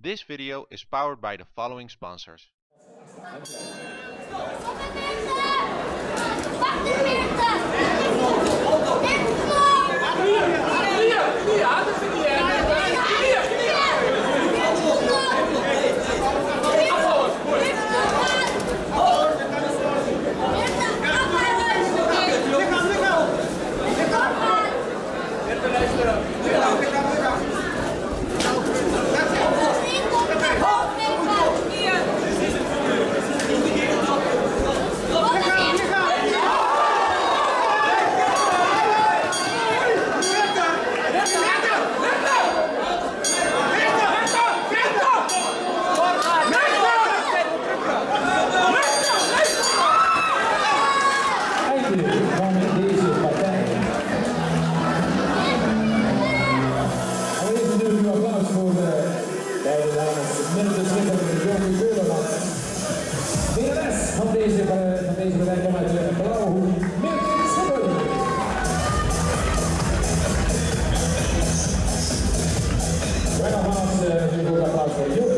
This video is powered by the following sponsors. Van deze bedrijf vanuit de blauwe hoek, Milton Schubben. Wij nogmaals een applaus voor